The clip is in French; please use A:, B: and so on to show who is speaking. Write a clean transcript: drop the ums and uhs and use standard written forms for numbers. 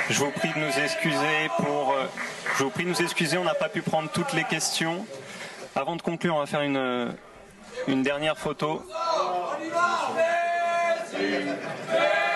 A: Je vous prie de nous excuser on n'a pas pu prendre toutes les questions. Avant de conclure, on va faire une dernière photo.
B: On y va,